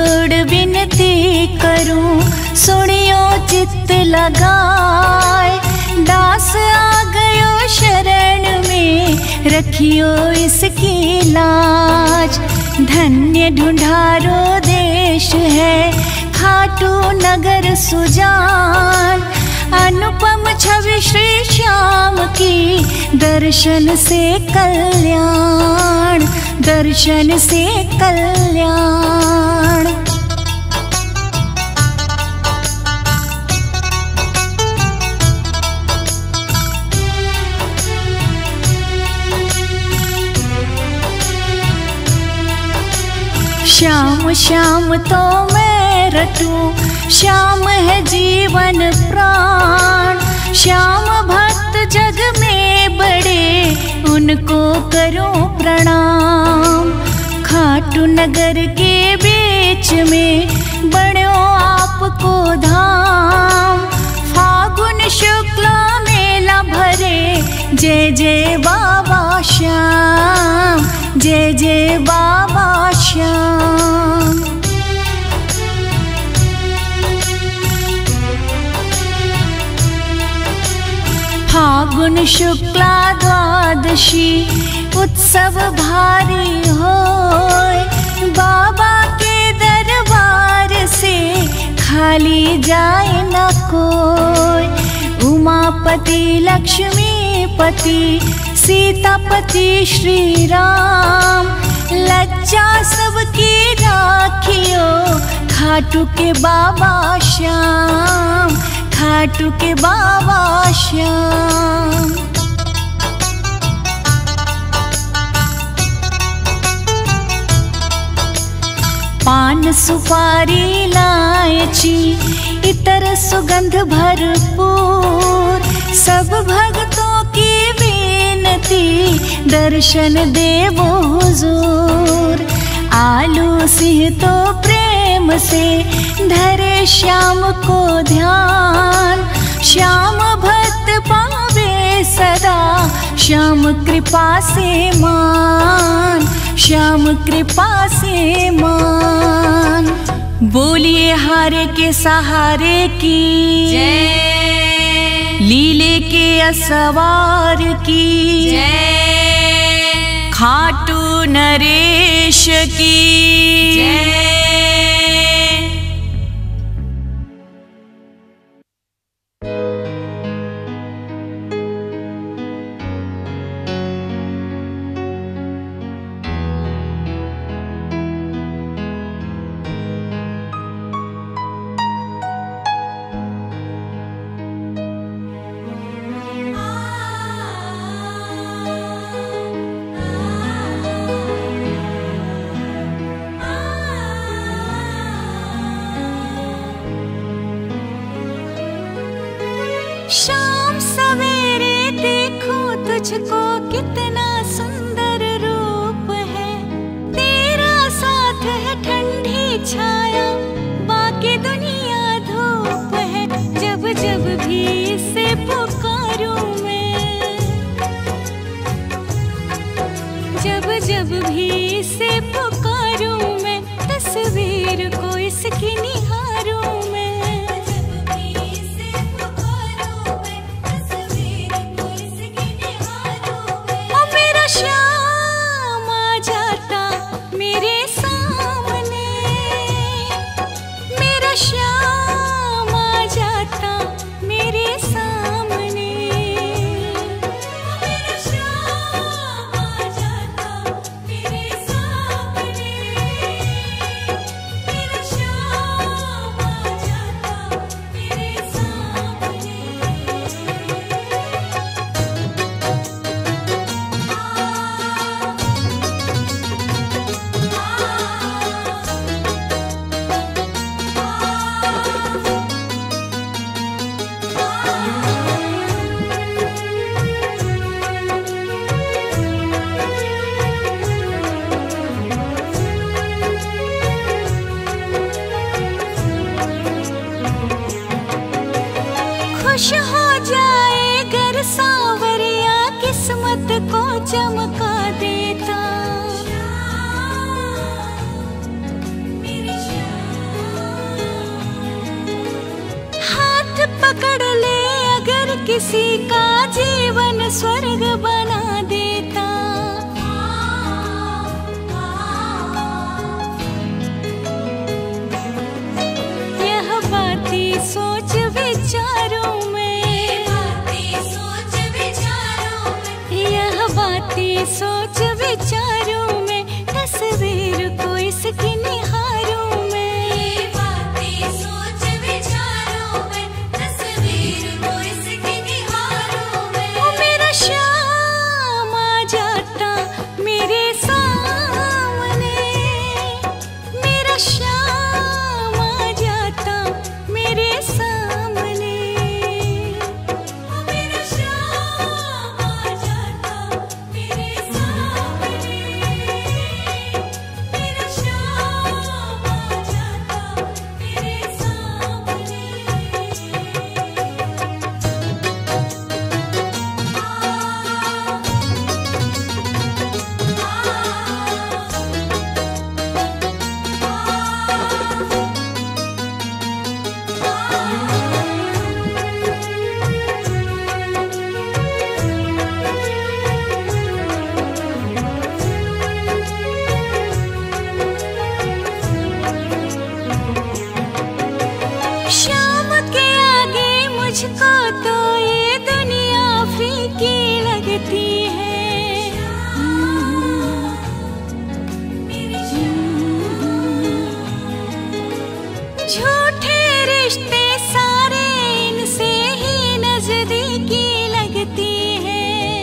जोड़ विनती करूं, सुनियो चित्त लगाए। दास आ गयो शरण में, रखियो इसकी लाज। धन्य ढूंढारो देश है, खाटू नगर सुजान। अनुपम छवि श्री श्याम की, दर्शन से कल्याण, दर्शन से कल्याण। श्याम श्याम तो मैं रटूं, श्याम है जीवन प्राण। श्याम भक्त जग में बड़े, उनको करूं प्रणाम। खाटू नगर के बीच में, बड़ो आपको धाम। फागुन शुक्ल मेला भरे, जय जय बाबा श्याम, जय जय बाबा श्याम। फागुन शुक्ला द्वादशी, उत्सव भारी होय। बाबा के दरबार से, खाली जाए न कोई। उमापति लक्ष्मीपति, सीतापति श्री राम। लज्जा सबकी राखियो, खाटू के बाबा श्याम, खाटू के बाबा श्याम। पान सुपारी इलायची, इतर सुगंध भरपूर। सब भक्तों की विनती, दर्शन देवो हुजूर। आलू सिंह तो प्रेम से, धरे श्याम को ध्यान। श्याम भक्त पावे सदा, श्याम कृपा से मान, श्याम कृपा से मान। बोलिए हारे के सहारे की जय, लीले के असवार की जय, खाटू नरेश की जय। शाम सवेरे देखो तुझको, कितना सुंदर रूप है। तेरा साथ है ठंडी छाया, बाकी दुनिया धूप है। जब जब भी इसे पुकारूं मैं, जब जब भी इसे पुकारूं मैं, तस्वीर को इसकी निहारूं मैं। श्याम आ जाता मेरे सामने, मेरा श्याम आ जाता मेरे सामने। मेरा श्याम आ जाता मेरे सामने, मेरा श्याम आ जाता मेरे सामने। खुश हो जाए घर सांवरिया, किस्मत को चमका देता। मेरे श्याम किसी का जीवन स्वर्ग बना देता। यह बातें सोच विचारों में, यह बातें सोच विचारों में, तस्वीर को इसकी निहारों में, ये बातें सोच विचारों में, तस्वीर को इसकी निहारों में। ओ मेरा शाम आ जाता मेरे सामने, मेरा शाम आ जाता मेरे सामने, ओ मेरा शाम आ जाता मेरे सामने, मेरा शाम आ जाता मेरे सामने। शाम के आगे मुझको तो ये दुनिया फीकी लगती है। झूठे रिश्ते सारे इनसे ही नजदीकी लगती है।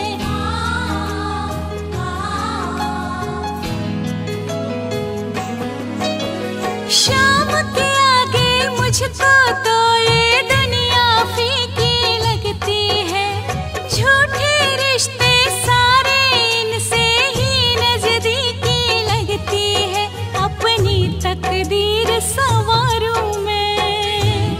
शाम के आगे मुझको तो ये दुनिया फीकी लगती है। झूठे रिश्ते सारे इनसे ही नजदीकी लगती है। अपनी तकदीर संवारूं मैं,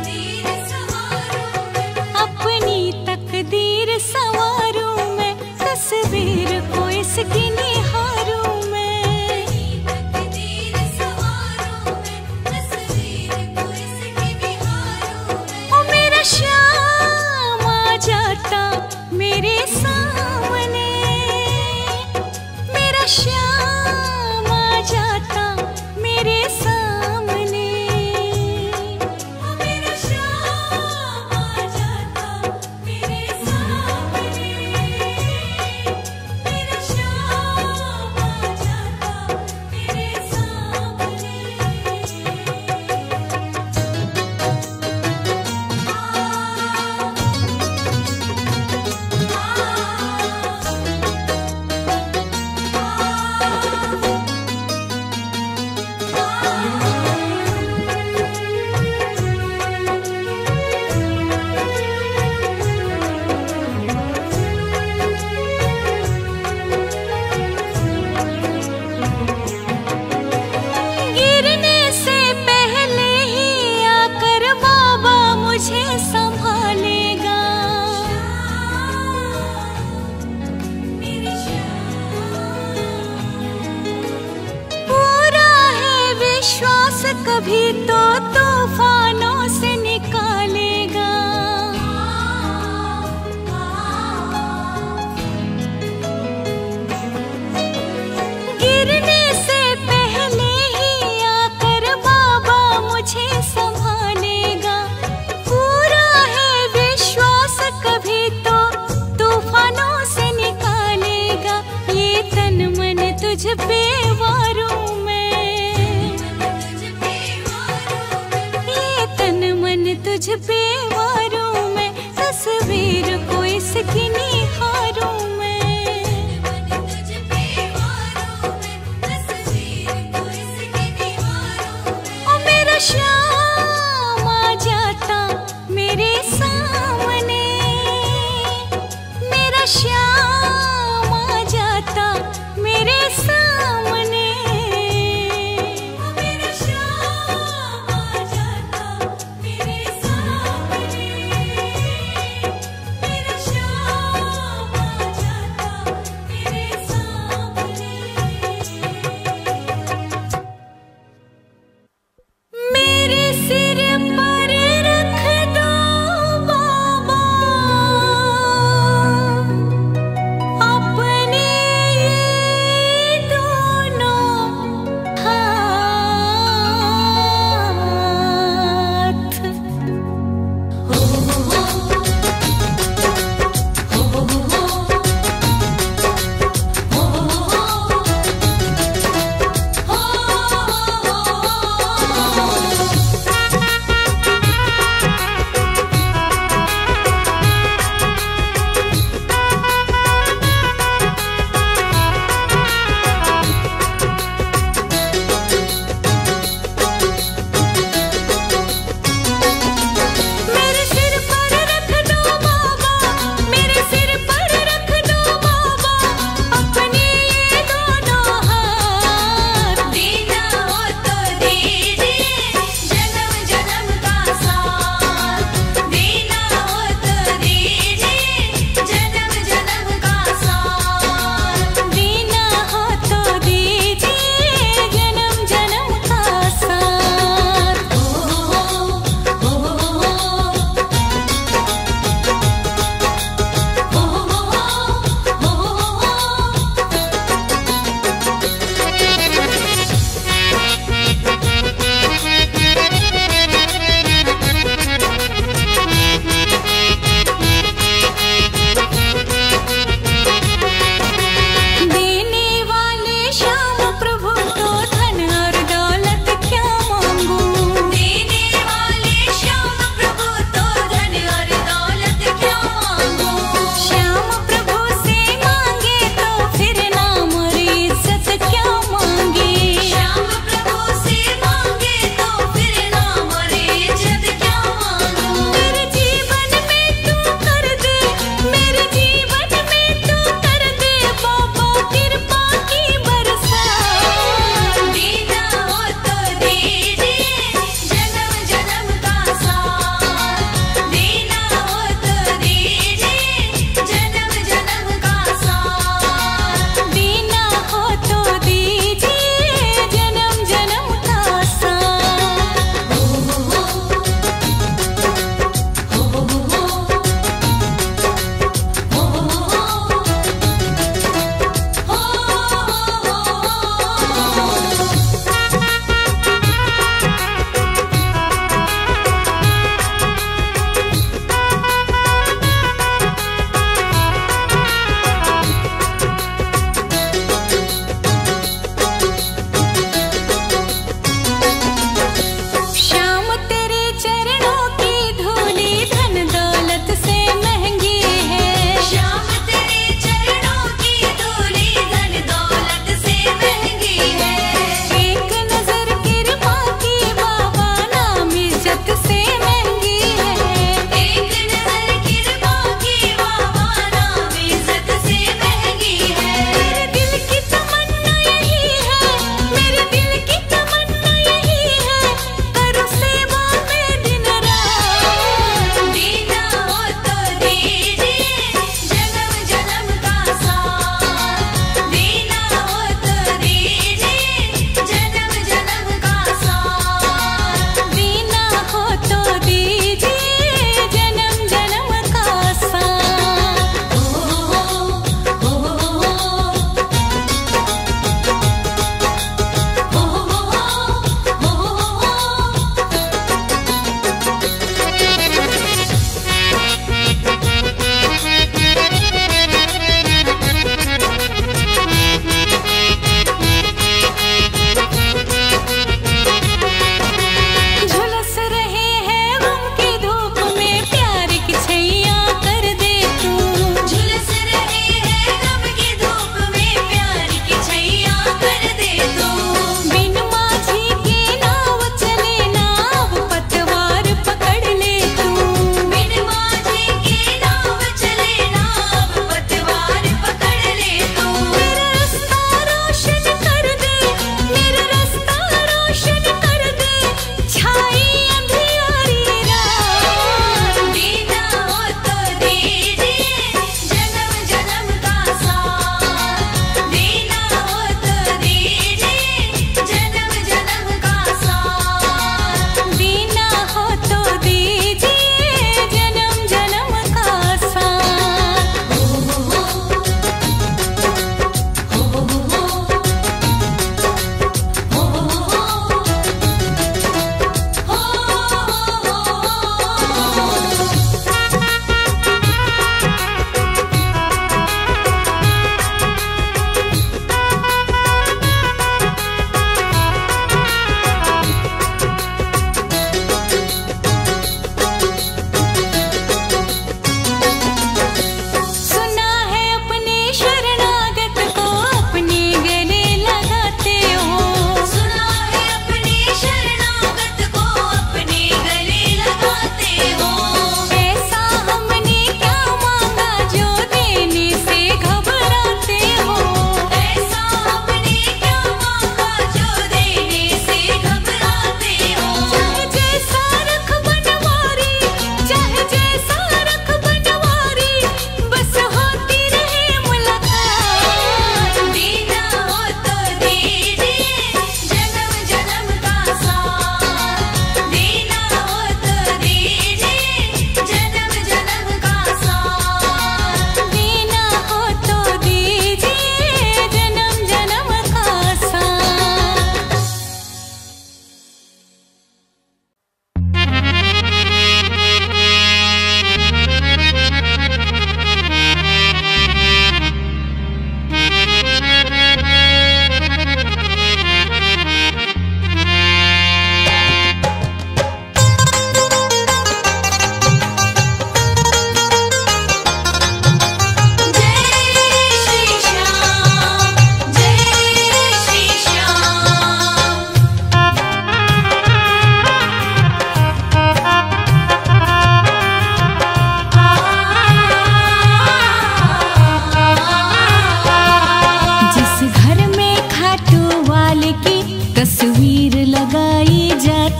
अपनी तकदीर संवारूं मैं, तस्वीर को इसकी निहारूं मैं। ओ मेरा शाम आ जाता मेरे सामने, मेरा शाम आ जाता मेरे सामने, ओ मेरा शाम आ जाता मेरे सामने, मेरा शाम आ जाता मेरे सामने। गिरने से पहले ही आकर बाबा मुझे संभालेगा। पूरा है विश्वास कभी तो तूफानों से निकालेगा। गिरने से पहले ही आकर बाबा मुझे संभालेगा। पूरा है विश्वास कभी तो तूफानों से निकालेगा। ये तन मन तुझ पे वारूं मैं, ये तन मन तुझ पे वारूं मैं, तस्वीर को इसकी निहारूं मैं। ओ मेरा शाम आ जाता मेरे सामने, मेरा शाम आ जाता मेरे सामने, ओ मेरा शाम आ जाता मेरे सामने, मेरा शाम आ जाता मेरे सामने। मेरे सिर पर रख दो बाबा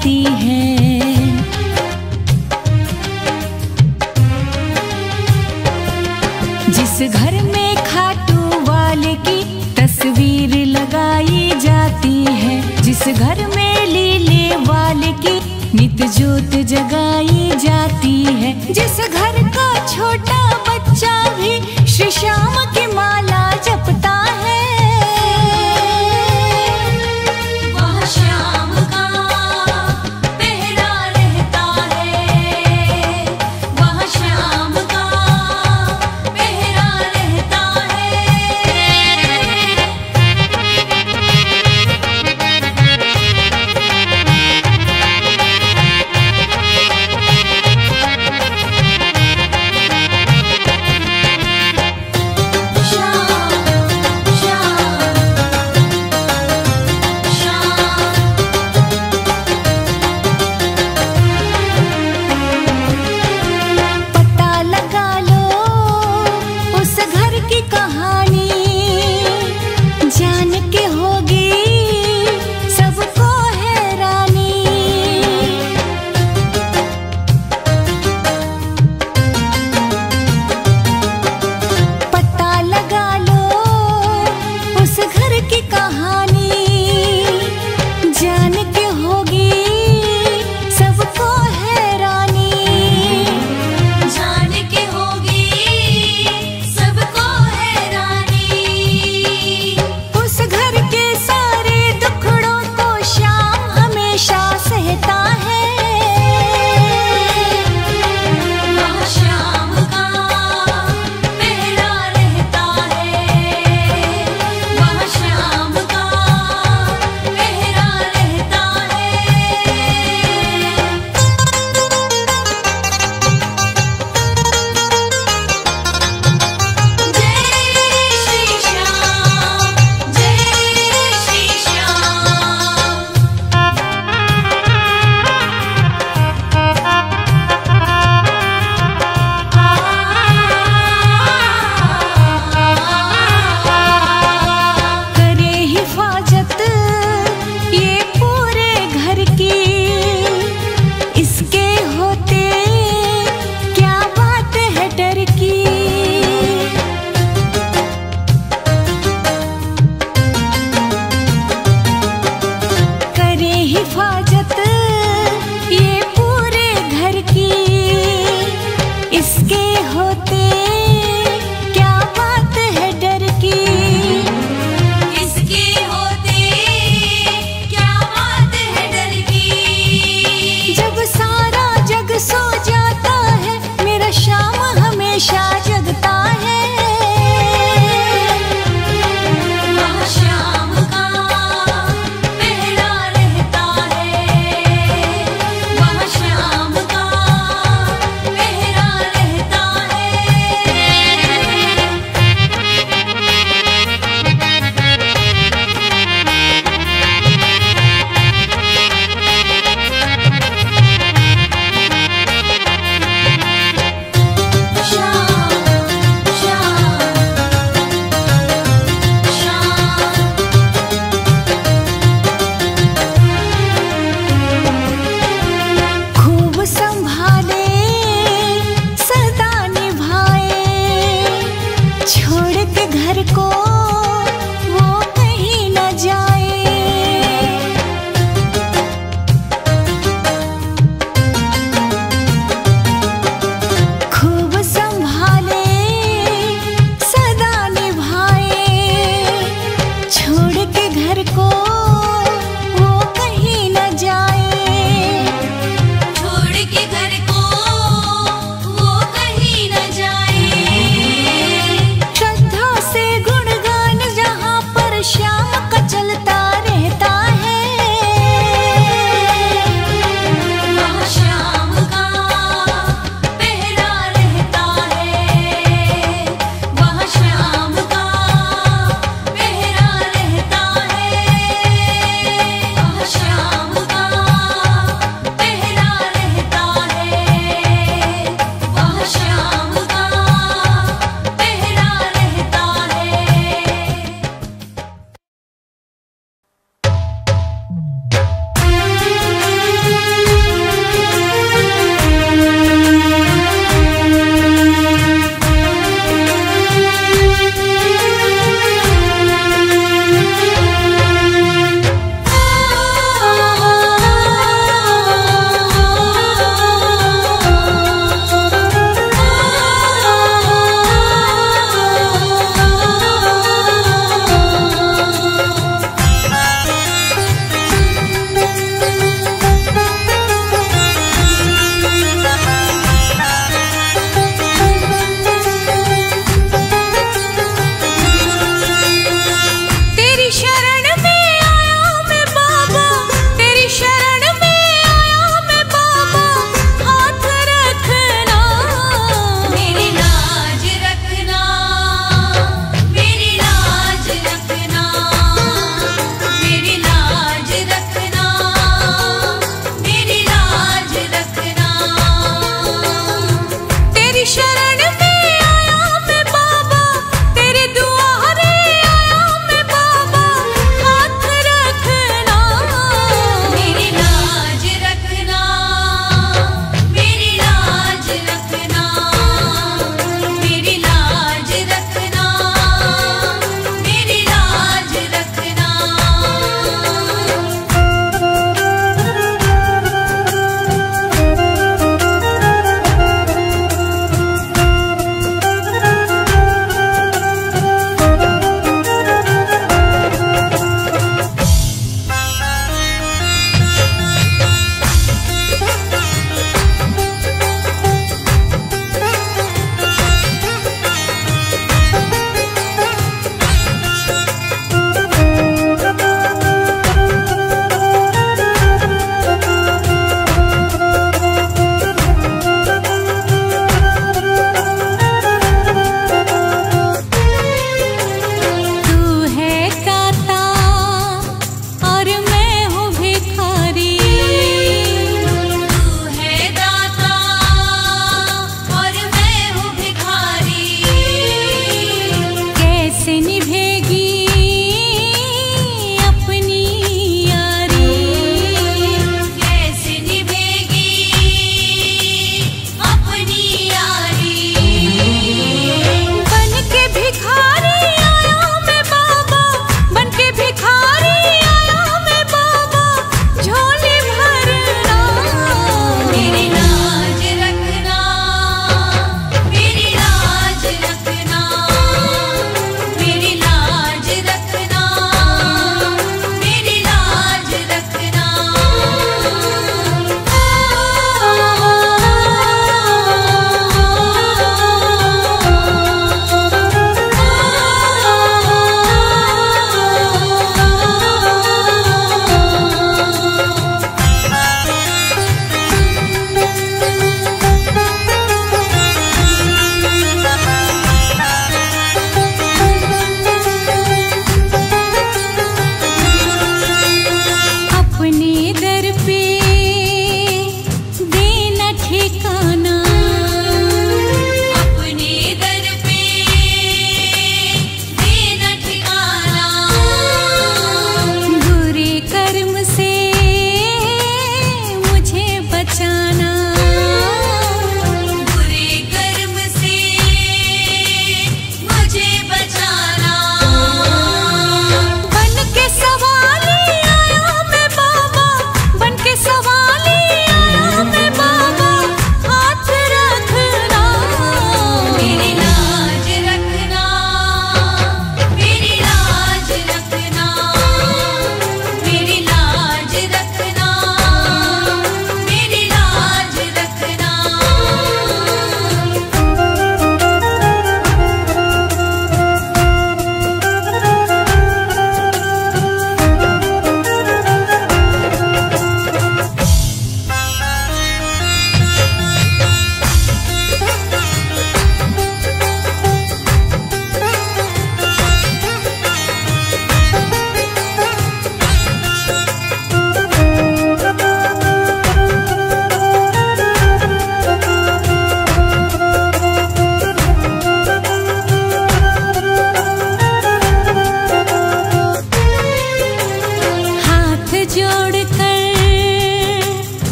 जाती है। जिस घर में खाटू वाले की तस्वीर लगाई जाती है, जिस घर में लीले वाले की नित ज्योत जगाई जाती है, जिस घर का छोटा बच्चा भी श्री श्याम की माला जपता है, वह श्याम का पहरा रहता है, वह श्याम का पहरा रहता है।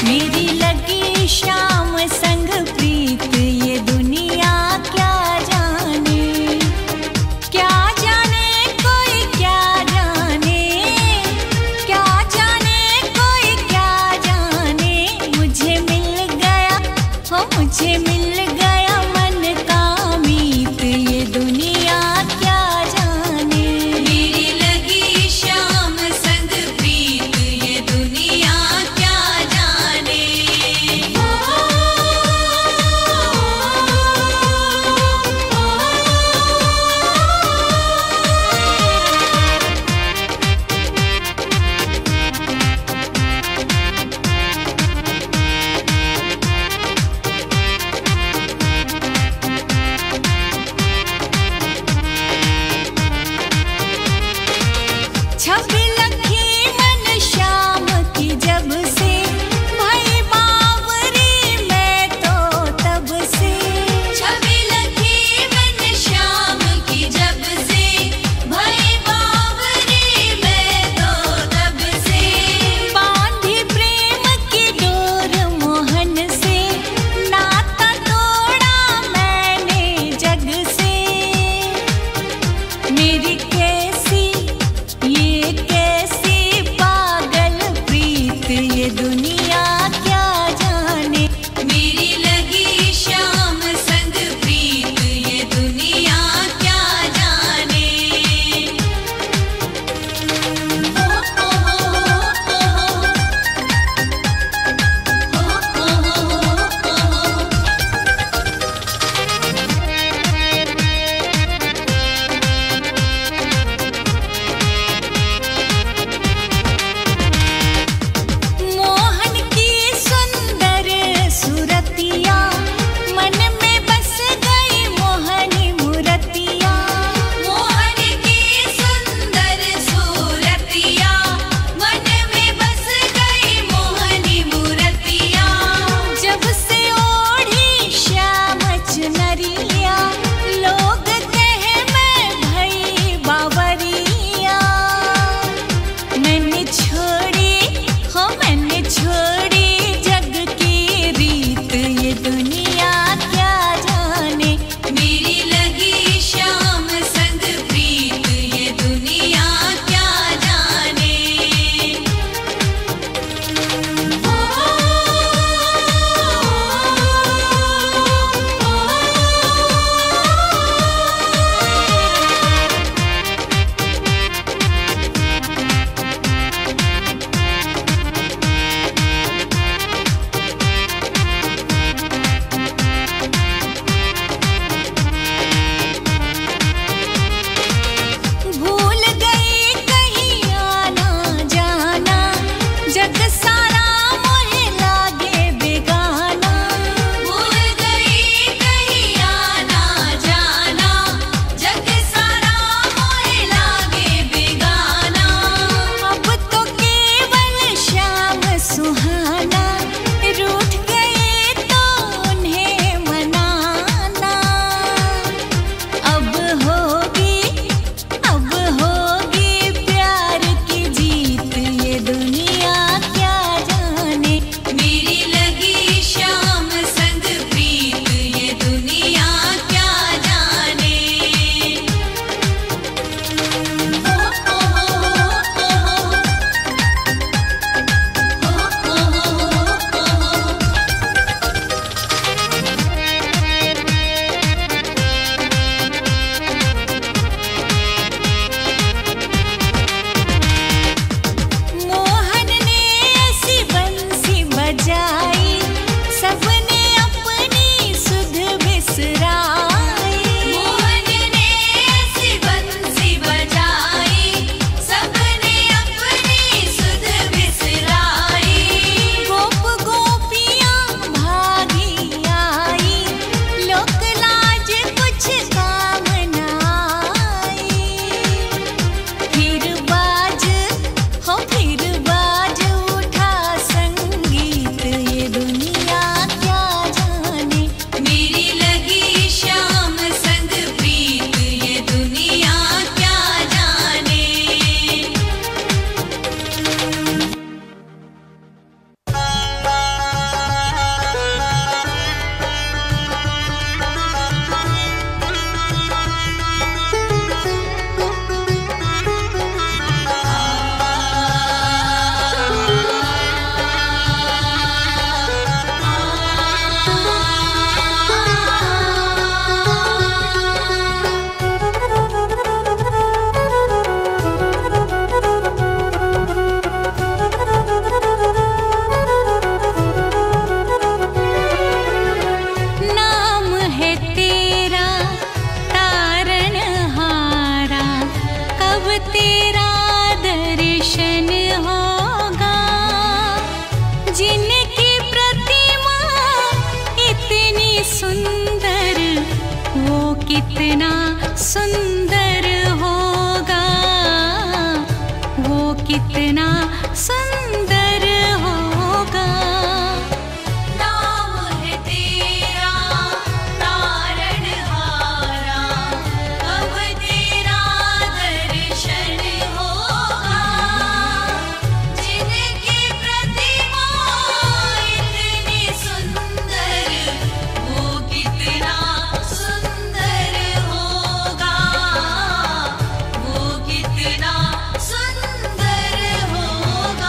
मेरी लगी शाम संग प्रीत ये दुनिया क्या जाने कोई क्या जाने कोई क्या जाने मुझे मिल गया मुझे मिल गया मन का मीत ये दुनिया क्या जाने मेरी लगी शाम संग प्रीत ये दुनिया क्या जाने कितना सुंदर होगा, वो कितना सुंदर होगा। नाम है तेरा तारणहारा, अब तेरा दर्शन होगा। जिनकी प्रतिमा इतनी सुंदर, वो कितना सुंदर होगा, वो कितना सुंदर होगा।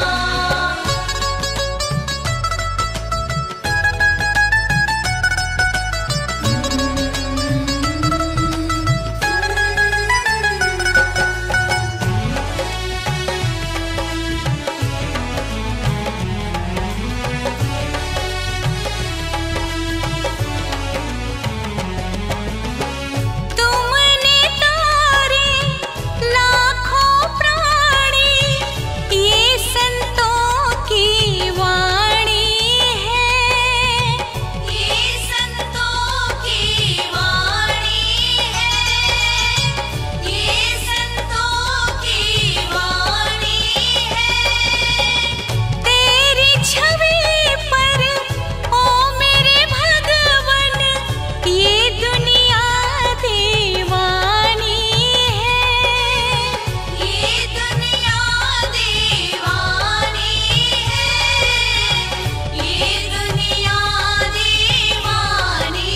तुमने तारे लाखों प्राणी, ये संतों की वाणी है, ये संतों की वाणी है, ये संतों की वाणी है। तेरी छवि पर ओ मेरे भगवन, ये दुनिया दीवानी है, ये दुनिया दीवानी है, ये दुनिया दीवानी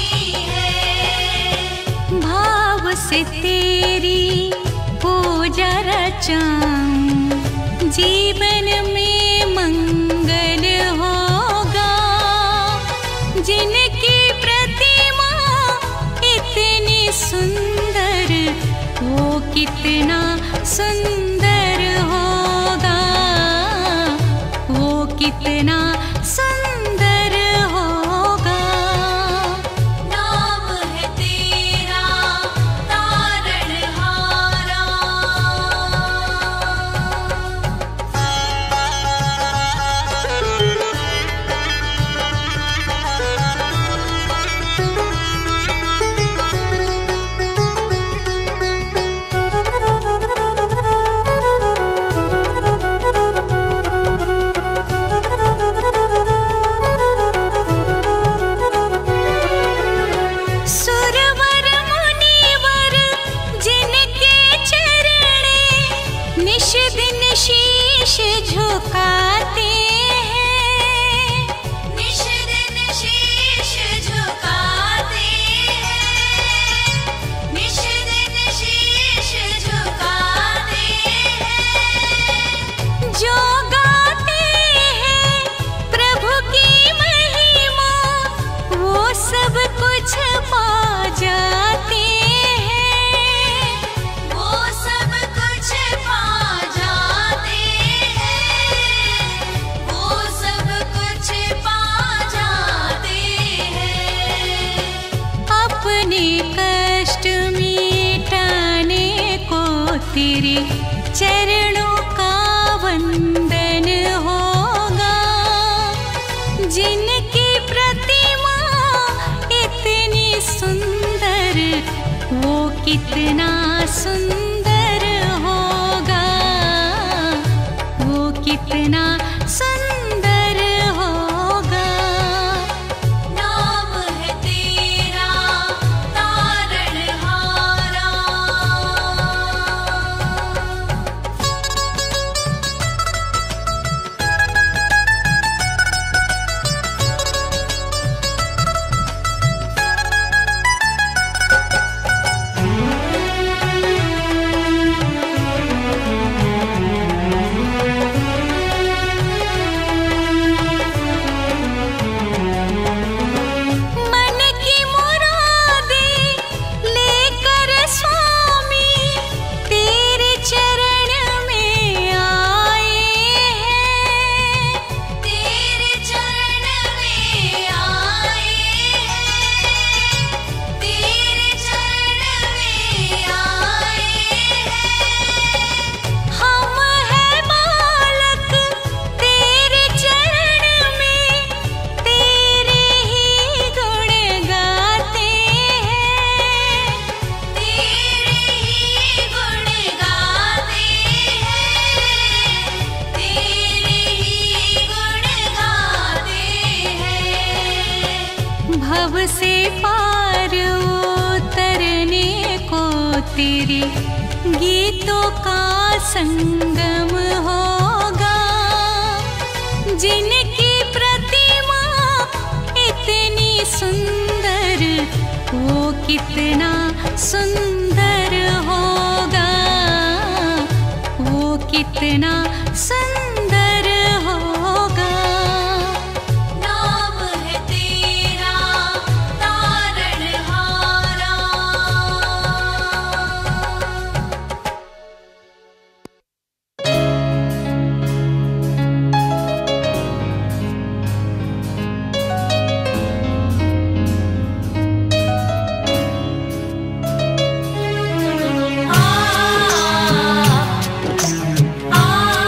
है। भाव से तेरी पूजा रचाऊं, जीवन में मंगल होगा। जिनकी प्रतिमा इतनी सुंदर, वो कितना सुंदर होगा, वो कितना सुंदर होगा। नाम है तेरा तारणहारा। सुरवर मुनिवर जिनके चरणे, निश दिन शीश झुकाते हैं, निश दिन शीश झुकाते हैं, निश दिन शीश झुकाते हैं। जो गाते हैं प्रभु की महिमा, वो सब कुछ पा जाते हैं, वो सब कुछ पा जाते हैं, वो सब कुछ पा जाते हैं। अपने कष्ट मिटाने को तेरे चरणों का वंदन होगा। जिनकी प्रतिमा इतनी सुंदर, वो कितना सुंदर होगा, वो कितना सुंदर होगा। नाम है तेरा तारणहारा। भव से पार उतरने को तेरे गीतों का संगम होगा। जिनकी प्रतिमा इतनी सुंदर, वो कितना सुंदर होगा, वो कितना सुंदर होगा। नाम है तेरा तारणहारा। आ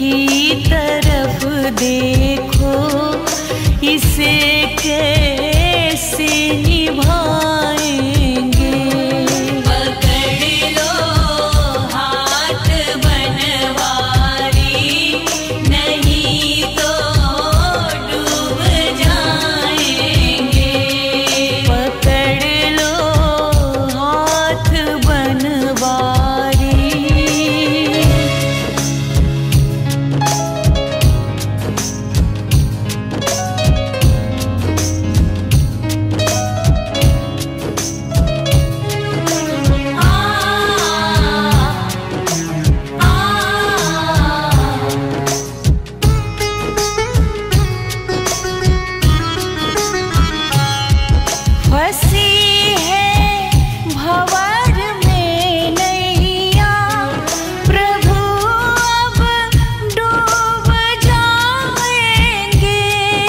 ही तरफ देखो, इसे कैसे निभाएंगे। पकड़ लो हाथ बनवारी, नहीं तो डूब जाएंगे। पकड़ लो हाथ बनवारी। फंसी है भंवर में नैया, प्रभु अब डूब जाएंगे।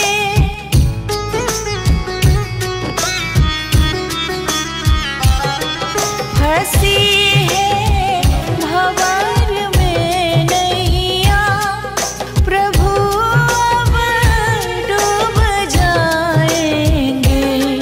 फंसी है भंवर में नैया, प्रभु अब डूब जाएंगे।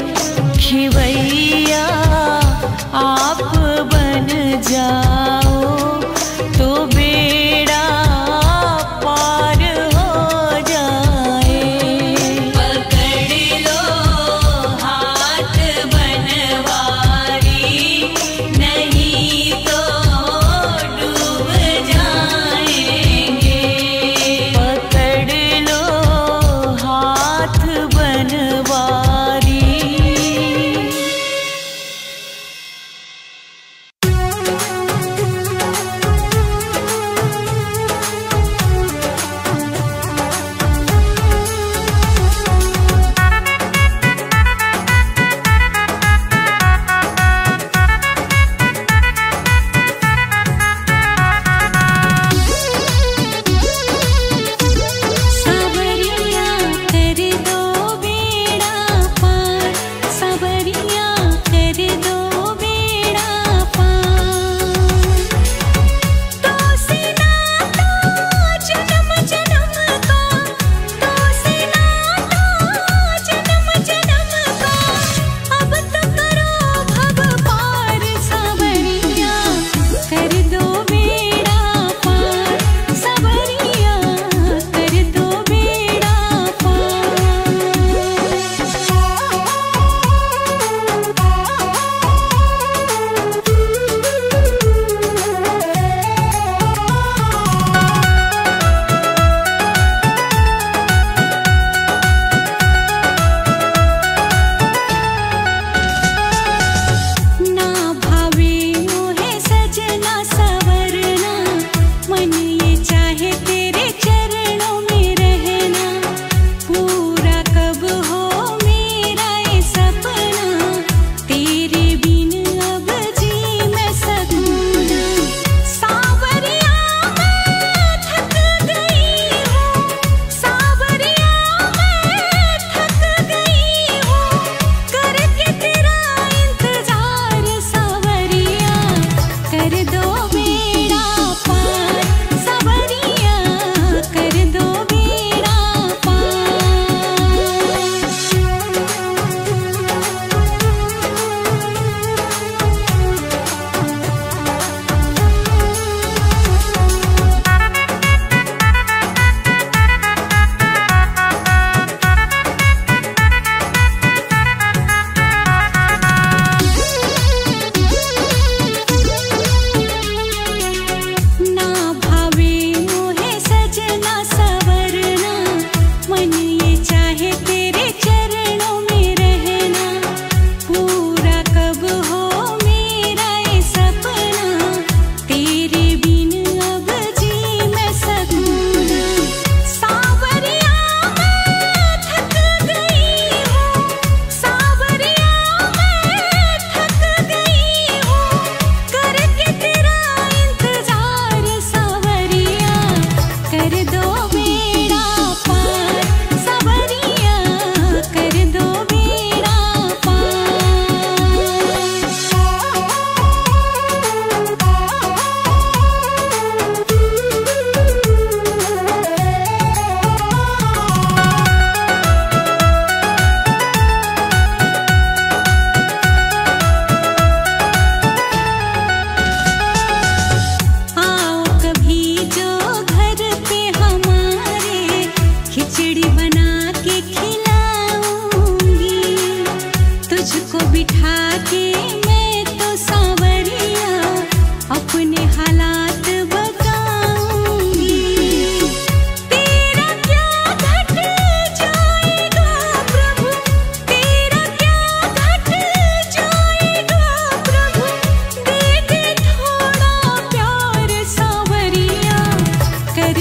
खिवैया आप बन जाओ तो बेड़ा पार हो जाए। पकड़ लो हाथ बनवारी, नहीं तो डूब जाएंगे। पकड़ लो हाथ बनवारी। सावरिया कर दो बेड़ा पार, सावरिया कर दो बेड़ा पार। तो से नाता जन्म जन्म का, तो से नाता जन्म जन्म का, अब तो करो भव पार। सावरिया कर दो बेड़ा पार, सावरिया कर दो बेड़ा ना भावे मोहे सजना सवरना, मन ये चाहे तेरे चरणों में रहना। पूरा कब हो मेरा ये सपना, तेरे बिन अब जी मैं सकूं ना। सावरिया मैं थक गई हूँ, सावरिया मैं थक गई हूँ, करके तेरा इंतजार। सावरिया कर दो बेड़ा पार, सावरिया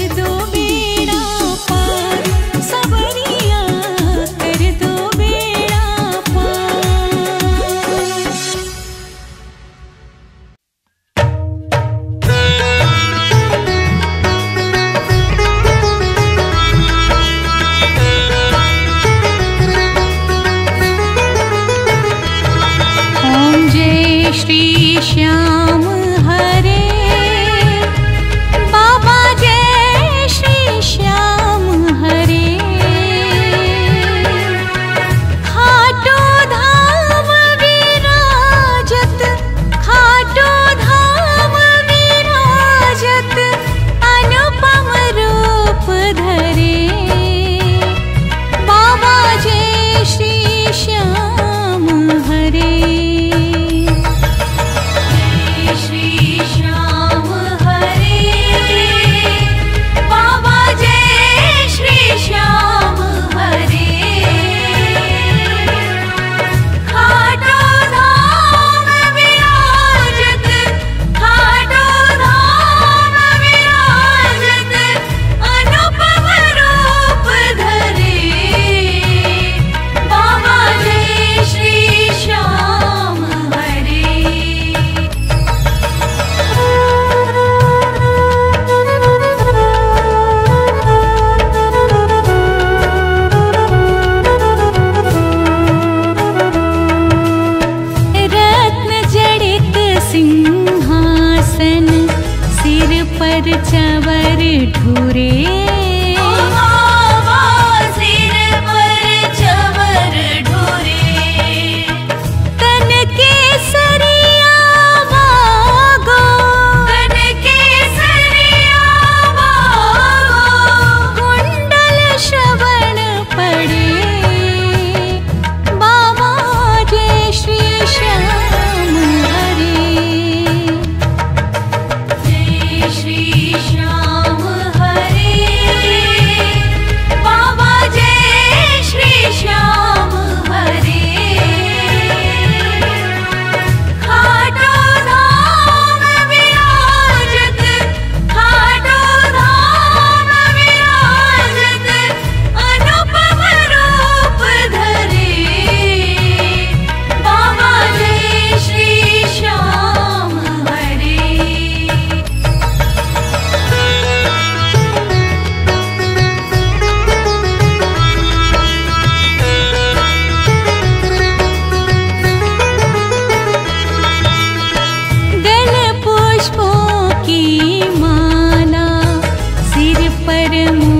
दो बेड़ा पार, सवरिया कर दो बेड़ा पार। ओम जय श्री श्याम हरे, बाबा जय श्री श्याम हरे। खाटू धाम विराजत, खाटू धाम विराजत, अनुपम रूप धरे, बाबा जय श्री श्याम हरे। जय श्री श्याम हरे, बाबा जय श्री श्याम हरे। खाटू धाम विराजत, खाटू धाम विराजत, अनुपम रूप धरे, बाबा जय श्री श्याम हरे। रत्न जड़ित सिंहासन, सिर पर चंवर ढूरे, सिर पर चंवर ढूरे। तन केसरिया वागो, तन केसरिया वागो, कुंडल श्रवण पड़े, बाबा जय श्री श्याम हरे। जय श्री श्याम हरे, बाबा जय श्री श्याम हरे। खाटू धाम विराजत, खाटू धाम विराजत, अनुपम रूप धरे, बाबा जय श्री श्याम हरे। गल पुष्पों की माला, सिर पर